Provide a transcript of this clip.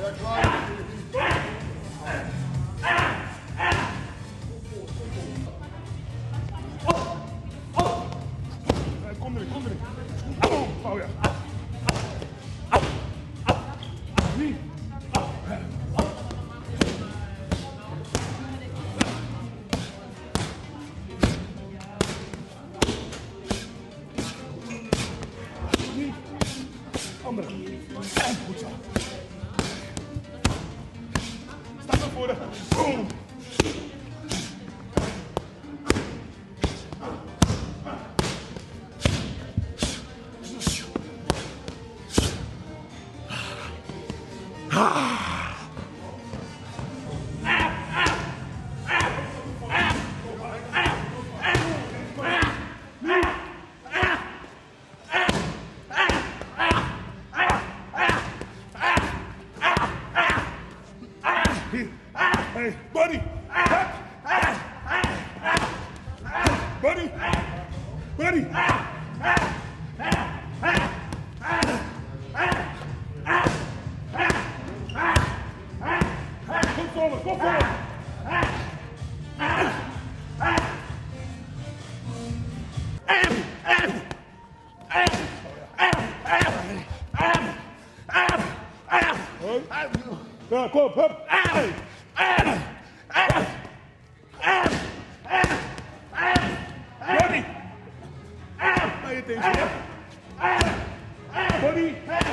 Kom erin, kom erin. Oh ja. Niet. Niet. Andere. En goed zo. Sta naar voren. Boom. Hey, buddy! Buddy! Buddy! Kom forward, kom forward! Ja, kom op, hup! Buddy! Pay attention. Buddy!